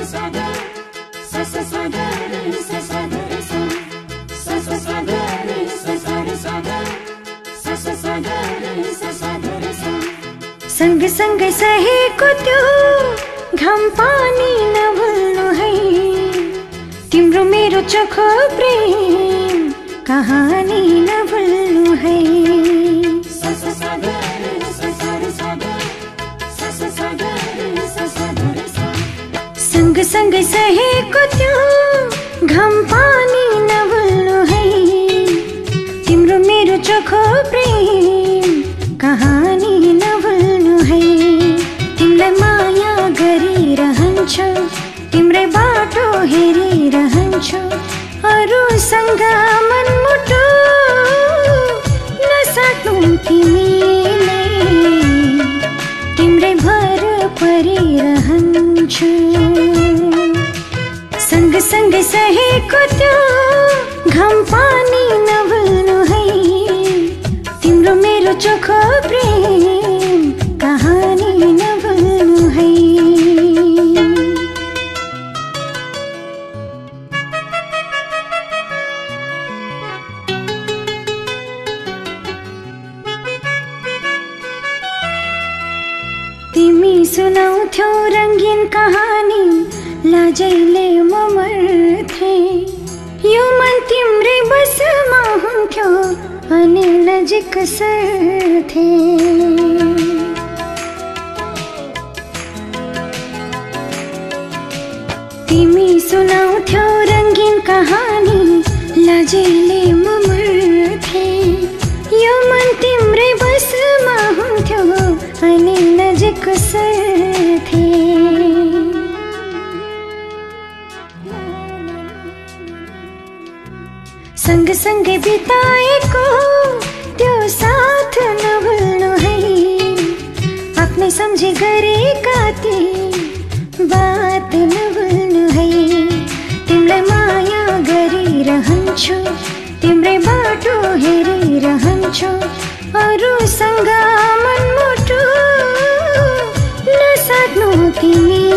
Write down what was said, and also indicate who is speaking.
Speaker 1: सँग सँगै सहेको त्यो घाम पानी नभुल्नु है, तिम्रो मेरो चोखो प्रेम कहानी नभुल्नु है। सँग सँगै सहेको त्यो घाम पानी नभुल्नु है, तिम्रो मेरो चोखो प्रेम कहानी नभुल्नु है। तिमीलाई माया गरिरहन्छु, तिम्रै बाटो हेरिरहन्छु, अरूसँग मनमुटो नसाट्नु तिमीले, तिम्रै भर परिरहन्छु। सँगसँगै सहेको त्यो घाम पानी नभुल्नु है, तिम्रो मेरो चोखो प्रेम कहानी नभुल्नु है। तिमी सुनाउँथ्यौ रङ्गीन कहानी, लाजैले म मर्थे, यो मन तिम्रै बसमा हुन्थ्यो अनि नजिक सर्थे। तिमी सुनाउँथ्यौ रङ्गीन कहानी, लाजैले म मर्थे, यो मन तिम्रै बसमा हुन्थ्यो अनि नजिक सर्थे। सँगसँगै बिताएको त्यो साथ नभुल्नु है, आफ्नै सम्झी गरेका ती बात नभुल्नु है। तिमीलाई माया गरिरहन्छु, तिम्रै बाटो हेरिरहन्छु, अरूसँग मनमुटो नसाट्नु तिमी।